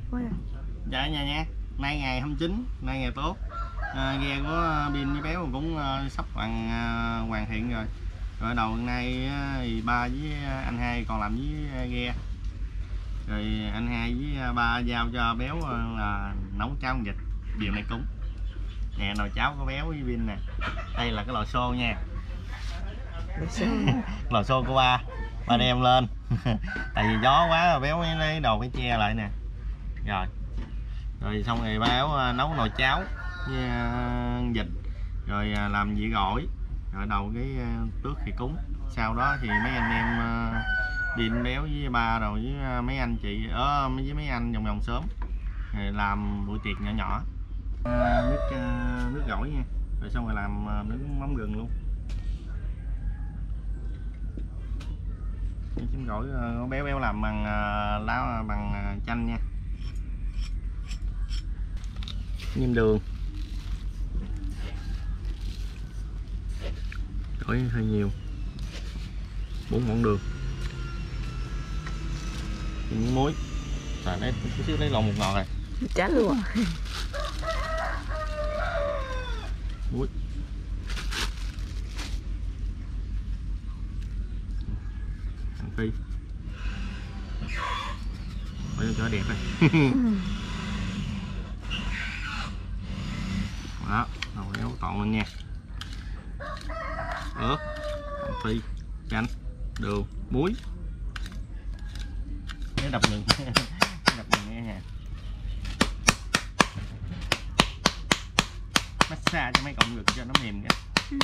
Dạ nha nha. Nay ngày 29, nay ngày tốt. Ghe của pin với béo cũng sắp hoàn thiện rồi. Rồi đầu nay thì ba với anh hai còn làm với ghe. Rồi anh hai với ba giao cho béo là nấu cháo con vịt chiều nay cúng. Nè nồi cháo của béo với pin nè. Đây là cái lò xô nha. Lò xô của ba đem lên. Tại vì gió quá rồi béo lấy đồ phải che lại nè. Rồi xong rồi béo nấu nồi cháo với vịt, rồi làm vị gỏi, rồi đầu cái tước thì cúng. Sau đó thì mấy anh em pin béo với ba rồi với mấy anh chị ở với mấy anh vòng xóm rồi làm buổi tiệc nhỏ nhỏ. Nước gỏi nha, rồi xong rồi làm nước mắm gừng luôn. Trứng gỏi béo làm bằng lá bằng chanh nha, nêm đường, gỏi hơi nhiều, 4 ngọn đường, miếng muối. Rồi lấy chút xíu lấy lon một ngọt rồi. Chán luôn à. Muối. Hành phi. Bỏ cho đẹp rồi. Đó, rồi kéo toàn lên nha. Ớt, hành phi, chanh, đường, muối. Nếu đập ngừng đập ngừng nghe nha. Massage cho mấy cọng ngực cho nó mềm kìa.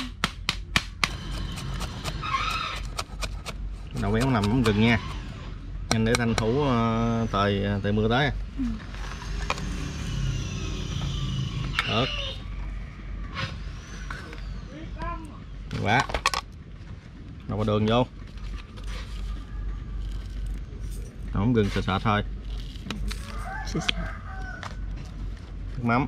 Đầu béo nằm mắm gừng nha, nhanh để tranh thủ trời mưa tới. Ớt quá, đổ đường vô, mắm gừng sệt sệt thôi, nước mắm,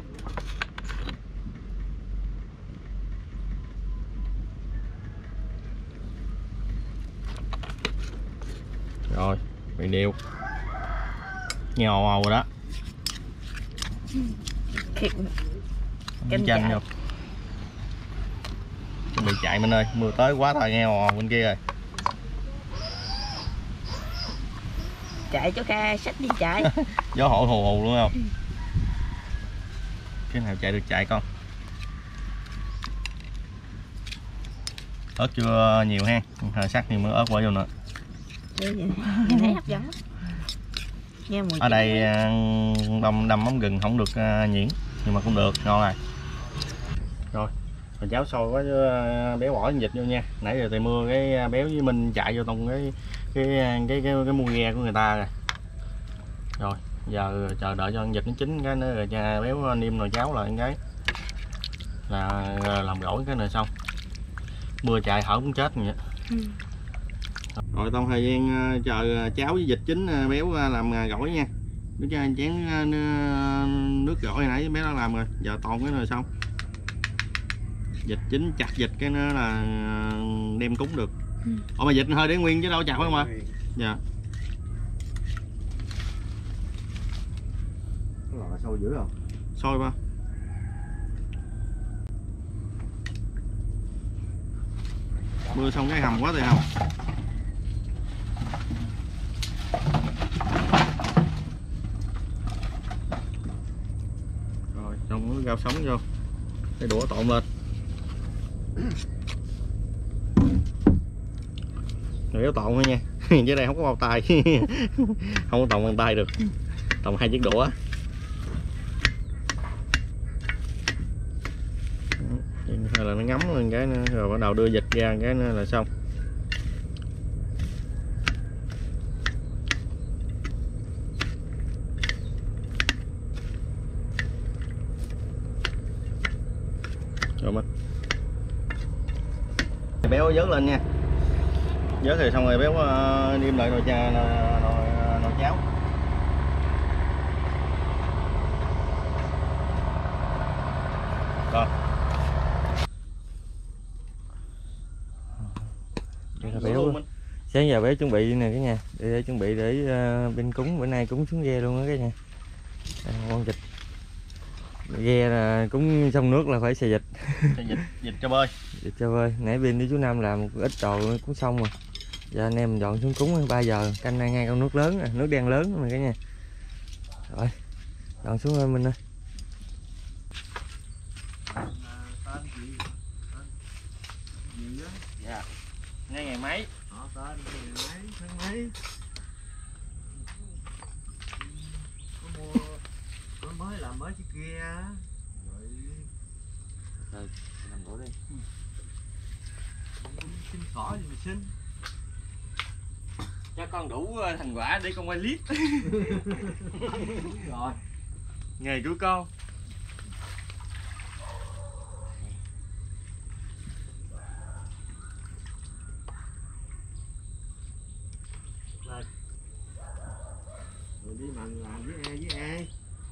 rồi mì đều, nghe ồ ồ rồi đó. Canh chanh vô, chuẩn bị chạy mình ơi, mưa tới quá rồi, nghe ồ ồ bên kia rồi. Chạy cho ca sách đi chạy. Gió hội hù hù luôn không? Cái nào chạy được chạy con. Ớt chưa nhiều ha, hơi sắc nhưng mà ớt bỏ vô nữa. Nhìn thấy hấp dẫn. Nghe mùi ở đây đâm mắm gừng không được nhuyễn nhưng mà cũng được, ngon rồi. Rồi cháo sôi quá, béo bỏ vịt vô nha. Nãy giờ trời mưa cái béo với Minh chạy vô trong cái mua ghe của người ta rồi. Rồi giờ chờ đợi cho con vịt nó chín cái nữa rồi cha béo niêm nồi cháo lại cái là làm gỏi cái này xong. Mưa chạy thở cũng chết vậy. Rồi trong thời gian chờ cháo với vịt chín, béo làm gỏi nha. Nó cho chén nước gỏi hồi nãy béo đã làm rồi, giờ toàn cái rồi xong. Vịt chín chặt vịt cái nó là đem cúng được. Ủa mà vịt hơi để nguyên chứ đâu chặt phải không ạ? Dạ. Cái lò sôi dữ không? Sôi ba. Mưa xong cái hầm quá thì hầm. Rồi xong cái rau sống vô, cái đũa trộn lên. Rồi trộn thôi nha. Dưới đây không có bao tay. Không có trộn bằng tay được, trộn 2 chiếc đũa. Rồi là nó ngấm lên cái nữa, rồi bắt đầu đưa vịt ra cái nữa là xong. Rồi mình béo vớt lên nha, vớt thì xong rồi béo niêm lại nồi cháo. Rồi béo sáng giờ béo chuẩn bị nè cả nhà, để chuẩn bị để bên cúng bữa nay cúng xuống ghe luôn á cả nhà. Con vịt ghe là cũng trong nước là phải xài vịt. Vịt cho bơi. Vịt cho bơi. Nãy bên với chú Năm làm một ít đồ cũng xong rồi. Giờ anh em mình dọn xuống cúng 3 giờ canh ngay con nước lớn, nước đen lớn mà cả nhà. Rồi dọn xuống thôi mình ơi. Dạ. Ngay ngày mấy? Tên ngày tháng mấy. Có mới làm mới chiếc kia. Rồi làm đổ đi. Xin khỏi thì mình xin. Cho con đủ thành quả để con quay clip. Rồi. Nghề của con. Rồi đi mần làm với ai?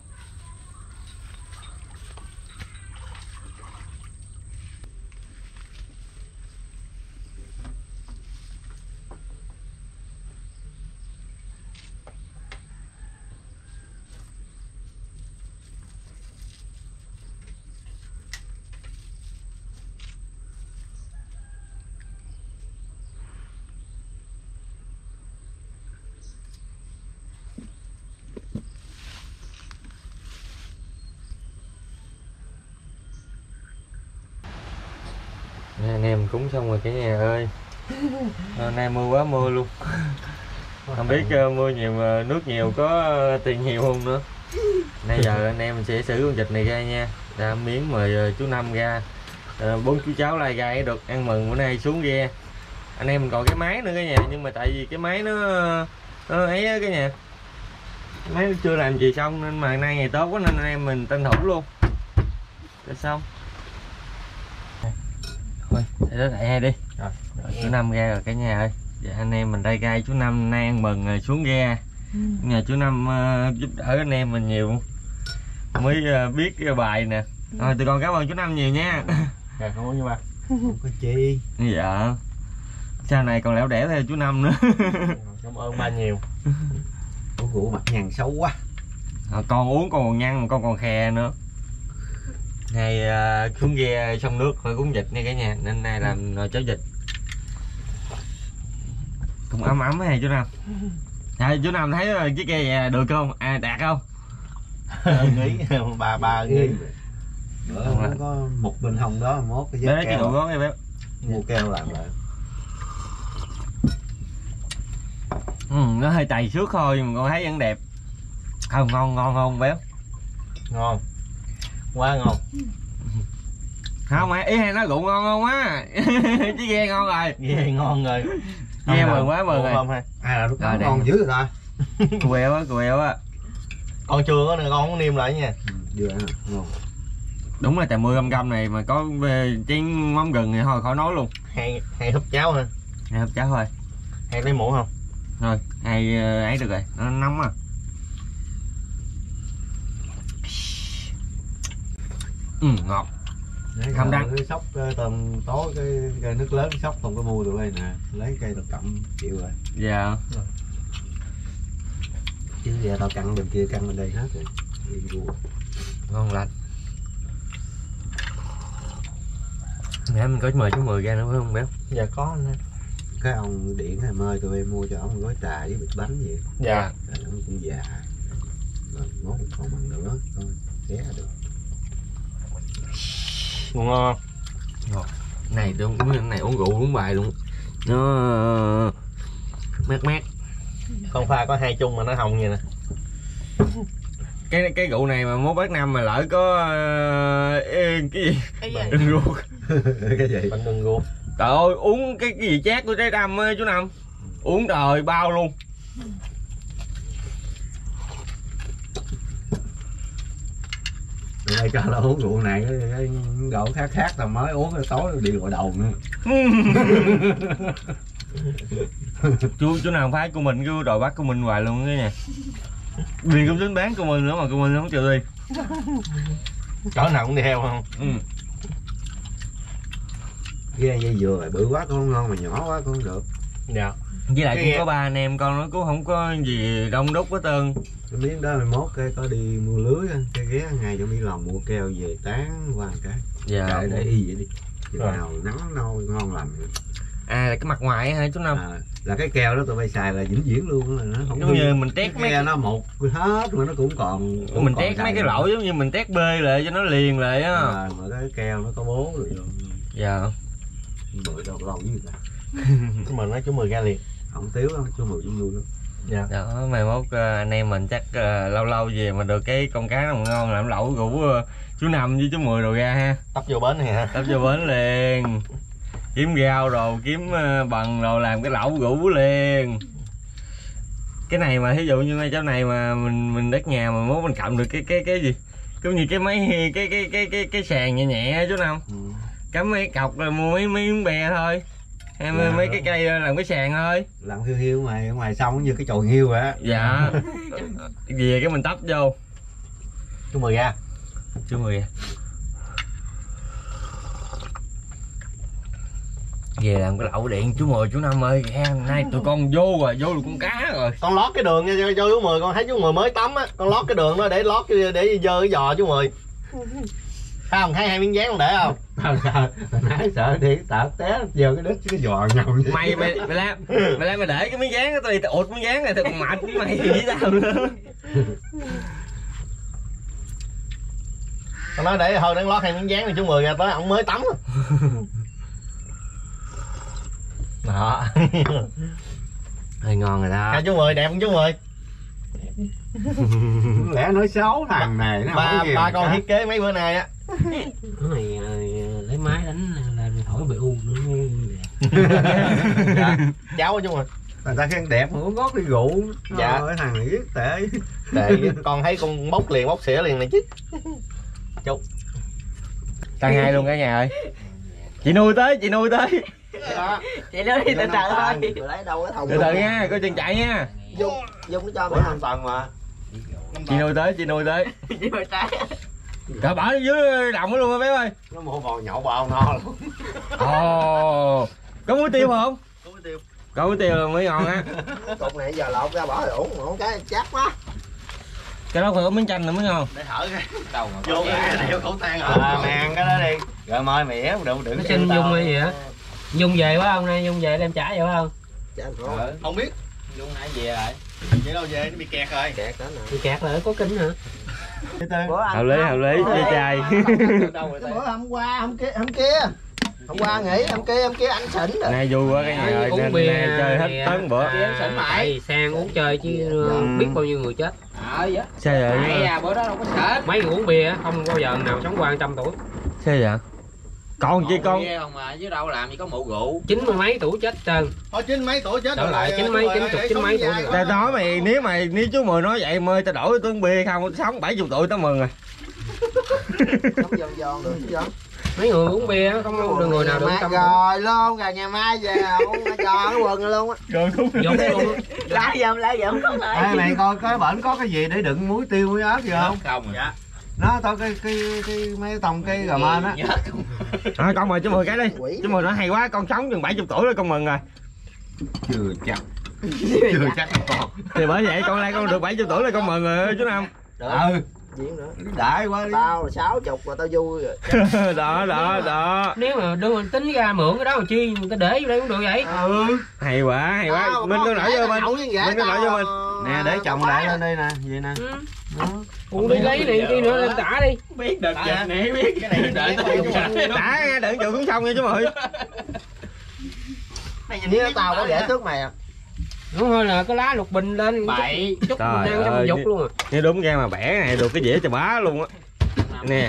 Anh em cúng xong rồi cả nhà ơi. Nay mưa quá mưa luôn. Không biết mưa nhiều mà nước nhiều có tiền nhiều không nữa. Nay giờ anh em sẽ xử con vịt này ra nha. Đã miếng mời chú Năm ra. 4 chú cháu lai gai được ăn mừng bữa nay xuống ghe. Anh em mình còn cái máy nữa cả nhà, nhưng mà tại vì cái máy nó ấy á cả nhà. Máy nó chưa làm gì xong nên mà nay ngày tốt quá nên anh em mình tranh thủ luôn. Rồi xong. Thôi, để đó lại hai đi. Rồi, chú Năm ra rồi cả nhà ơi. Dạ, anh em mình đây gai chú Năm nay ăn mừng xuống ghe. Nhà chú Năm giúp đỡ anh em mình nhiều mới biết cái bài nè. Rồi tụi con cảm ơn chú Năm nhiều nha. Dạ không có như ba. Không có chi. Dạ. Sau này còn lẻo đẻo theo chú Năm nữa. Cảm ơn ba nhiều. Ủa rượu mặt nhằn xấu quá. Con uống con còn nhăn, con còn khè nữa. Nay xuống ghe sông nước phải cúng vịt nha cả nhà, nên nay làm nồi cháo vịt cũng ấm ấm hay chú Năm. Chú Năm thấy chiếc ghe vậy được không? Đạt không? Nghĩ ba nghĩ. Bữa không có một bình hồng đó mốt cái bé cái đồ gón em bé. Mua keo làm lại. Nó hơi tày xước thôi nhưng mà con thấy vẫn đẹp. Không ngon không béo? Ngon. Quá ngon. Không mày ý hay nói rượu ngon không á. Chứ ghe ngon rồi. Ghe ngon rồi. Ghe mừng quá mừng rồi. Không hay. À lúc đó ngon dữ rồi ta. Quẹo á. Con chưa có con không niêm lại nha. Vừa ngon. Đúng là trà 10 găm này mà có chén mắm gừng này thôi khỏi nói luôn. Hay húp cháo hả? Hay húp cháo thôi. Hay lấy muỗng không? Rồi, hay ấy được rồi, nó nóng à. Ngọt. Không đăng cái sóc tầm tối cái nước lớn sóc không có mua được đây nè, lấy cây tao cầm chịu rồi. Dạ. Chứ giờ tao căng bên kia căng bên đây hết rồi. Ngon lành. Nãy mình có mời chú Mười ra nữa phải không béo? Dạ có anh ơi. Cái ông điện hay mời tụi em mua cho ông gói trà với bịch bánh vậy. Dạ. Ông cũng già. Rồi mốt còn bằng nữa con ghé được. Ngon. Ngọt. Này uống rượu uống bài luôn. Nó mát. Con pha có 2 chung mà nó hồng vậy nè. Cái rượu này mà mốt bác Năm mà lỡ có cái gì? Đừng ruột. Cái gì? Bánh đừng ruột. Trời ơi uống cái gì chát của trái đâm á chú Năm. Uống trời bao luôn. Đây cho nó uống rượu này cái rượu khác tao mới uống cái tối đi gọi đầu nữa. chú nào phái của mình cứ đòi bắt của mình hoài luôn cái nha. Đi cũng tính bán của mình nữa mà của mình không chịu đi. Chỗ nào cũng đi theo không? Ghe dây dừa rồi bự quá cũng không ngon mà nhỏ quá cũng không được. Dạ. Với lại cũng có 3 anh em con nó cũng không có gì đông đúc hết trơn. cái miếng đó 21 cái có đi mua lưới cái ghé ngày trong đi lòng mua keo về tán qua cái Dạ. chạy để y vậy đi chừng nào nắng nôi ngon lành. À là cái mặt ngoài hả chú Năm? Là cái keo đó tụi bay xài là vĩnh viễn luôn, là nó không Giống như mình tét mấy cái nó một hết mà nó cũng còn mình tét mấy cái lỗ giống như mình tét bê lại cho nó liền lại á. Mà cái keo nó có bố rồi. Dạ. Bự đâu lâu như vậy. Chúng mình nói chú Mười ra liền. Không tiếu lắm, chú Mười cũng vui lắm. Dạ. Đó, mai mốt anh em mình chắc lâu lâu về mà được cái con cá nào ngon làm lẩu rủ chú Năm với chú Mười đồ ra ha. Tấp vô bến này hả? Tấp vô bến liền. Kiếm rau rồi, kiếm bằng rồi làm cái lẩu rủ liền. Cái này mà thí dụ như mấy chỗ này mà mình đất nhà mà mốt mình cầm được cái gì? Giống như cái mấy cái sàn nhẹ nhẹ chú Năm. Cắm mấy cọc rồi mua mấy miếng bè thôi. Em mấy cái cây làm cái sàn thôi. Làm hiu hiu ngoài sông như cái chồi hiu vậy á. Dạ. Về cái mình tấp vô. Chú Mười ra. Chú Mười ra. Về làm cái lẩu điện chú Mười chú Năm ơi, nay tụi con vô rồi, vô được con cá rồi. Con lót cái đường nha cho chú Mười, con thấy chú Mười mới tắm á, con lót cái đường đó để lót để dơ cái giò chú Mười. Thấy không, thấy hai miếng dán con để không? Nãy sợ đi tạt té giờ cái đít cái giò nhầm. Mày để cái miếng dán đó, tao đi tao ụt miếng dán này tao còn mệt với mày thì sao nữa. Con nói để thôi đang lót hai miếng dán thì chú Mười ra tới ổng mới tắm. Đó. Hơi ngon rồi đó. Hai chú Mười đẹp không chú Mười? Lẽ nói xấu thằng này nó ba con thiết kế mấy bữa nay á. Cái này lấy máy đánh là thổi bị u nữa. Dạ. Cháu chú Mười. Người ta khen đẹp mà uống gót đi rượu. Dạ. Thằng này biết tệ. Tệ con thấy con bốc liền bốc xỉa liền này chứ. Chúc. Tăng hai luôn cả nhà ơi. Chị nuôi tới. Đó. Chị nói đi từ từ thôi. Lấy đâu cái thùng. Từ từ nha, coi chừng chạy nha. Dung nó cho mày 5 tầng mà. Chị nuôi tới. Cỡ bỏ dưới đồng đó luôn á bé ơi. Nó mua bò nhậu bò no luôn. Ồ. Có muối tiêu không? Có muối tiêu mới ngon á. Cục này giờ lột ra bỏ đủ một cái chắc quá. Cái đó phải có miếng chanh nữa mới ngon. Để thở cái. Đâu mà. Vô cái đeo khẩu trang rồi. Mang cái đó đi. Rồi mời mẹ đừng Nó xin Dung hay gì á? Dung về quá không nay, Dung về đem trả vậy phải không? Không biết. Dung nãy về rồi. Vậy đâu về nó bị kẹt rồi. Kẹt đó nè. Bị kẹt rồi có kính hả? Hợp lý với trai. Bữa hôm qua hôm kia. Hôm qua nghỉ hôm kia anh xỉn rồi. Nay vui quá cái nhà ơi, nên chơi hết tấn bữa. Xỉn mãi. Sang uống chơi chứ biết bao nhiêu người chết. Sao vậy? Bữa đó đâu có sợ. Mấy người uống bia không bao giờ nào sống qua 100 tuổi. Sao vậy? Con chi con? Không mà chứ đâu làm gì có mụ rượu. 90 mấy tuổi chết trơn. Thôi 90 mấy tuổi chết rồi. Lại 90 mấy tuổi. Tao nói mày nếu chú Mười nói vậy mời tao đổi tôi uống bia không, tao sống 70 tuổi tao mừng rồi. Sống giòn được chứ. Mấy người uống bia không được người nào được tâm rồi luôn rồi ngày mai về uống cho cái quần luôn á. Rồi cũng luôn. Lá dầm không lại. Ê mày coi cái bển có cái gì để đựng muối tiêu muối ớt gì không? Không. Dạ. Nó tao cái mấy tông cái gà mên á. Con mời chú Mười cái đi. Chú Mười nói hay quá, con sống chừng 70 tuổi rồi con mừng rồi. Chưa chắc con. Thì bởi vậy con con được 70 tuổi là con mừng rồi chú Năm. Diễn nữa. Đại quá đi. Tao là 60 mà tao vui rồi. Đó. Nếu mà đưa mình tính ra mượn cái đó mà chi người ta để vô đây cũng được vậy. Hay quá. Mình con nổi vô mình. Mình con nổi vô mình. Nè để chồng đại lên đây nè, vậy nè. Uống đi lấy này kia nữa lên tả đi. Biết đợt dịch này biết cái này đợi tả nghe đợi chịu cũng xong nha chú Mười. Nếu tao có để trước mày à. Đúng thôi là cái lá lục bình lên bậy chút mình ăn cho mình dục luôn à. Nếu đúng ra mà bẻ này được cái dĩa cho bá luôn á. Nè.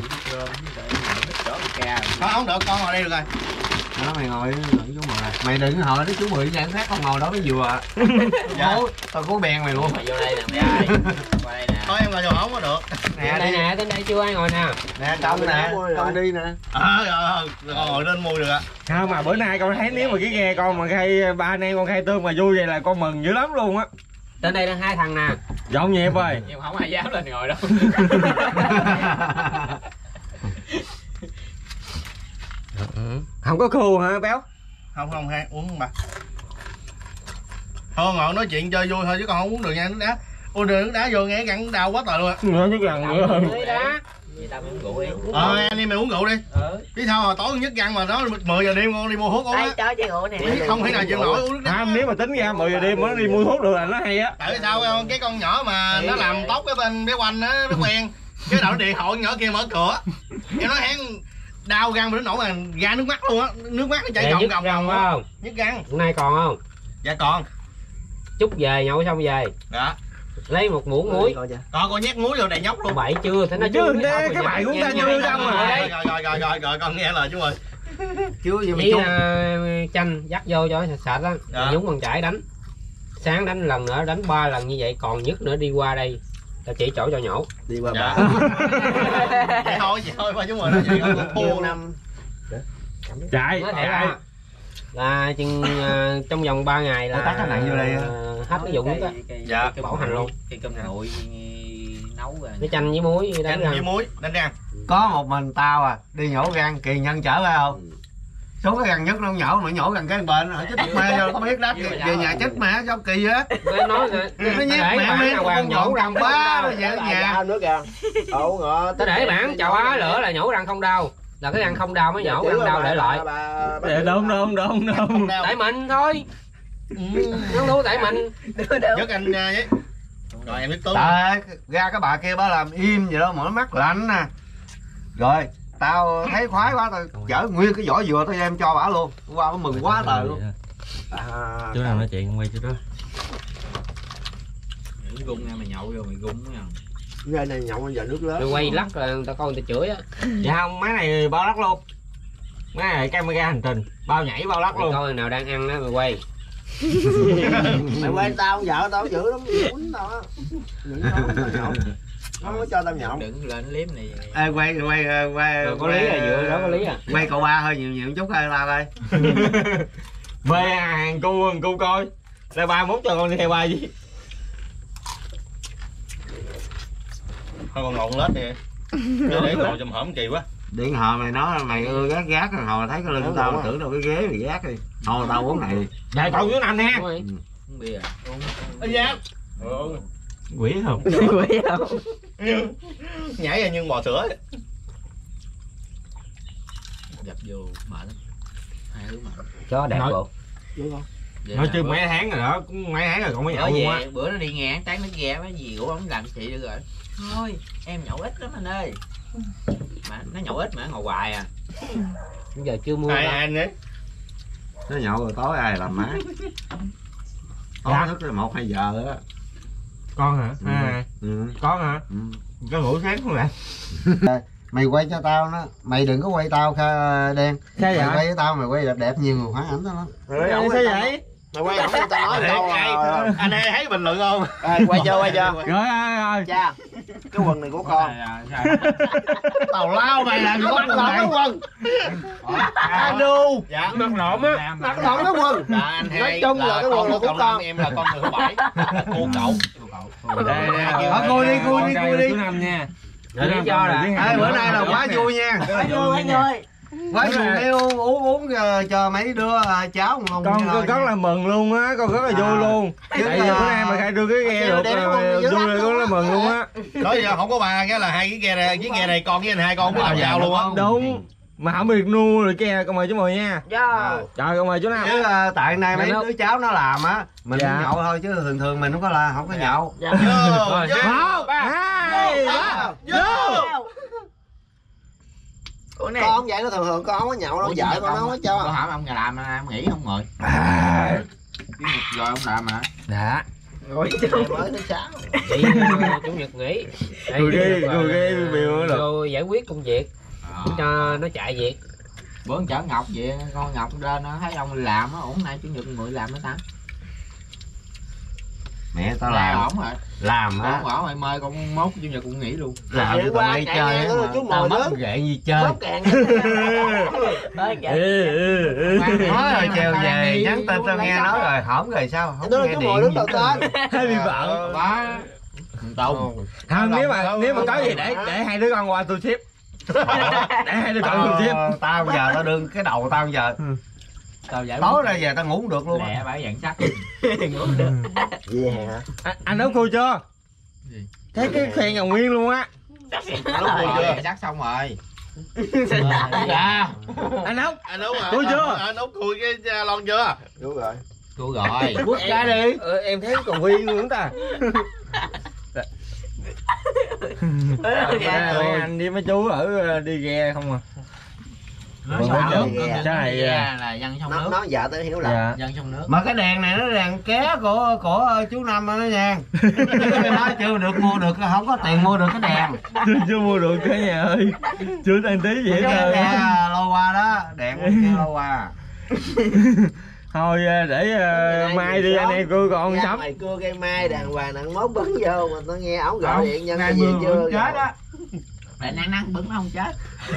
Không được, con ngồi đây được rồi. Đó mày ngồi chú Mười. Mày đừng hỏi đó chú Mười dạng khác không ngồi đó mới vừa. Dạ. Tao cố bèn mày luôn. Mày vô đây nè mày ơi. Qua đây nè. Thôi em ngồi vô không có được. Nè đây nè, tới đây chưa ai ngồi nè. Nè công nè, công đi nè. Rồi ngồi lên mua được ạ. Không mà bữa nay con thấy nếu mà cái ghe con mà khai ba anh em con khai tương mà vui vậy là con mừng dữ lắm luôn á. Trên đây đang 2 thằng nè. Dọn nhịp ơi. Nhưng không ai dám lên ngồi đâu. Không có khô hả béo? Không hay uống bà. Thôi ngồi nói chuyện chơi vui thôi chứ còn không uống được nha, nước đá. Ôi đường nước đá vô nghe gặn đau quá trời luôn á. Nó chứ gần nữa hơn. Anh em mày uống rượu đi. Biết sao mà tối nhất gặn mà nó 10 giờ đêm con đi mua thuốc uống á. cho chai rượu nè. Không thể nào chịu nổi uống nước đá. Nếu mà tính ra 10 giờ đêm mới đi mua thuốc được là nó hay á. Tại sao cái con nhỏ mà nó làm tóc cái tên bé Quanh á, nó quen. Cái đầu điện thoại nhỏ kia mở cửa. Em nói hén đau răng mà nó nổi mà ra nước mắt luôn á, nước mắt nó chảy ròng ròng ròng không? Nhức răng. Hôm nay còn không? Dạ còn. Chút về nhậu xong về. Dạ. Lấy một muỗng muối. Con nhét muối vô đầy nhóc luôn. Bậy chưa? Thế nó chưa. Cái bài của ta chưa xong rồi. Rồi con nghe lời chú ơi. Chưa gì mà Chỉ chung. chanh dắt vô cho sạch sạch á. Dạ. Nhúng bằng chải đánh. Sáng đánh lần nữa, đánh 3 lần như vậy, còn nhất nữa đi qua đây. Tao chỉ chỗ cho nhổ. Đi qua Dạ. bả. Vậy thôi ba chú ơi nó vậy con thua năm. Chạy. Nói thiệt là chừng trong vòng 3 ngày là tắt cái nặng vô đây á. hết cái dụng nước á. Dạ. Bảo hành luôn. Cây cơm nguội nấu rồi. Cái chanh với muối đánh Đánh với răng. muối đánh răng. Có một mình tao à, đi nhổ răng Kỳ Nhân chở phải không? Số cái răng nhất nó không nhổ mà nhổ răng cái bệnh hỏi chết mẹ rồi có biết đáp về nhà chết mẹ sao kỳ á. Nó nói Nó nhét mẹ bản mẹ nào hoàng nhổ răng không quá đau. rồi về ở nhà. Nước kìa. Ổ ngọ. Tao để bản chào á lửa là nhổ răng không đau. Là cái răng không đau mới nhổ, răng đau để lại. Đúng. Tại mình thôi. Nó đu tại mình. Nhất anh với. Rồi em biết tướng. Trời ra cái bà kia bà làm im vậy đó, mở mắt lạnh nè. Rồi tao thấy khoái quá tao chở nguyên cái vỏ dừa tao đem cho bả luôn. Qua nó mừng quá trời luôn. Chú nào nói chuyện quay chú đó. Những gung nha mày nhậu vô mày gung nha. Cái này nhậu giờ nước lớn. Rồi quay lắc là tao coi người ta chửi á. Dạ không, máy này bao lắc luôn. Máy này camera hành trình, bao nhảy bao lắc Mày luôn. coi người nào đang ăn đó mày quay. Mày quên tao vợ tao dữ lắm, quýnh tao á. Nó không có cho tao nhậu. Đừng lên liếm này. Ê, quay Có lý à, dựa đó có lý à. quay cậu ba hơi nhiều chút hơi tao ơi. Bê hàng cu coi. Đây ba mốt cho con đi theo ba gì. Thôi con ngọn lết đi. Để ngồi trong hổm kỳ quá. Điện hồi mày nói mày ưa gác rồi hồi thấy cái lưng tao mày tưởng đâu cái ghế mày gác đi. Thôi tao uống này. Dạ cậu chú Nam nè. Uống bia. Ê dạ. Quỷ không? Quỷ không? Nhảy ra như bò sữa. Gặp vô mệt lắm. Hai đứa mệt. Chó đẹp bộ. Nói chứ mấy tháng rồi đó, cũng mấy tháng rồi còn mới nhậu luôn á. Bữa nó đi ngang tán nó ghe mấy gì của ông làm chị được rồi. Thôi em nhậu ít lắm anh ơi. Mà nó nhậu ít mà ngồi hoài à. Bây giờ chưa mua Ai đâu. anh ấy. Nó nhậu rồi tối ai làm má. Tối thức tới 1-2 giờ á. Con hả? À, Ừ. con hả? Ừ. Có ngủ sáng không lại? Mày quay cho tao nó, mày đừng có quay tao đen. Sao Mày vậy? quay với tao mày quay đẹp đẹp nhiều người khoái ảnh tao lắm. Sao vậy? Mày quay ổng tao nói đâu rồi. Anh hay thấy bình luận không? Quay chưa. Rồi. Cha. Cái quần này của con. Tào lao mày làm gì con này? Quần. Anu. Dạ. Mặt lộn á. Mặt lộn cái quần. Dạ anh hay. Nói chung là cái quần là của con. Em là con người thứ 7. Cô cậu. Đây Cô đi chú Năm nha. Rồi lý do là Ê, bữa nay là quá vui nha. Quá vui anh ơi. Quá vui kêu uống cho mấy đứa cháu không. Con rất là mừng luôn á, con rất là vui luôn. Tại vì bữa nay mà khai đưa cái ghe được vui là con là mừng luôn á. Nói giờ không có ba cái là hai cái ghe này, chiếc ghe này con với anh hai con biết làm sao luôn á. Đúng. Mà không được nuôi rồi kia, con mời chú Mười nha. Trời, con mời chú Năm. Chứ tại nay mấy đứa cháu nó làm á, mình Dạ. nhậu thôi chứ thường mình không có là không có nhậu. Rồi, Vô. 1, 2, 3. Con không vậy nó thường con không có nhậu đâu, vợ con nó không có cho. Con hỏi ông nhà làm ông nghỉ không mời. Rồi ông làm mà. Dạ. Rồi mới thứ 6. chị chủ nhật nghỉ. Đây, Người ghê biểu được. vô giải quyết công việc cho nó chạy việc. Bữa chở Ngọc vậy, con Ngọc lên nó thấy ông làm á, ổn nay chủ nhật người làm nữa ta. Mẹ tao Này làm ổn rồi. làm á. Con bảo mày mời con mốt chủ nhật cũng nghỉ luôn. Làm cho tao đi chơi á mà tao mất ghệ gì chơi. Nói rồi chiều về nhắn tin tao nghe nói rồi hổm rồi sao không nghe điện gì. Hay bị bận. Ba Tùng. Không, nếu mà có gì để hai đứa con qua tôi ship. Để hai đứa con tôi ship. Tao giờ tao đương cái đầu tao giờ Tao giải tối ra về tao ngủ không được luôn. lẹ bả dặn sắc. Anh nấu cua chưa? Thấy cái khoen còn nguyên luôn á. Nấu cua chưa? Sắc xong rồi. Dạ. Anh nấu. Anh nấu hả? Cua chưa? Nấu cua cái lon chưa? Đúng rồi. Cua rồi. Quất ra đi. Em thấy còn nguyên luôn ta. Mấy anh với mấy chú ở đi ghe không à. Nói Còn sao? bữa trước cái này là dân trong nước. Nó dạ tôi hiểu là dạ. Dân trong nước. mà cái đèn này nó đèn ké của chú Năm đó nha. Nó chưa được mua được, không có tiền mua được cái đèn. Chưa mua được cả nhà ơi. Chưa đăng tí gì hết Cái trơn. lô qua đó, đèn kia lô qua. Thôi để mai đi anh em cưa con sắm. Mày cưa cây mai đàng hoàng nặng mốt bắn vô mà tao nghe ổng gọi điện nhân ngày gì mưa chưa chết á. Để nắng bứng nó không chết.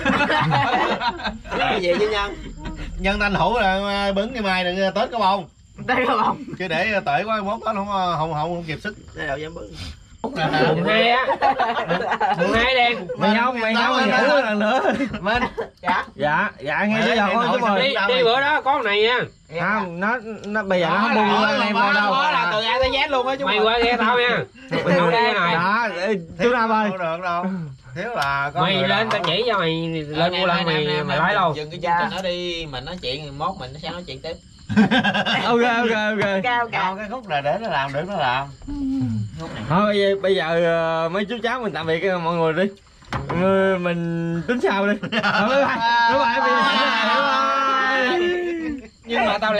cái gì chứ nhân Nhân tranh thủ là bứng cái mai đừng Tết có bông. Đây không? Chứ để tệ quá mốt Tết không kịp sức. đây đâu dám bắn Mùng 2 á. Mùng 2 đen. Mày không mày thử lần nữa. Mình Dạ nghe chứ giàu chú ơi. Đi bữa đó có con này nha. Không nó bây giờ nó không buông lên em qua đâu. Đó là từ A tới Z luôn á chú. Mày qua ghe tao nha. Mày không đi này. Đó chú Nam ơi. Không được đâu. Thiếu là có Mày người lên tao chỉ cho mày lên mua lần mày lái đâu. Dừng cái chương trình đó đi, mình nói chuyện mốt mình sẽ nói chuyện tiếp. Ok. Cao Cao cái khúc này để nó làm được nó làm. Thôi bây giờ mấy chú cháu mình tạm biệt mọi người đi. Mình tính sau đi. Bye bye. Bye bye. Nhưng mà tao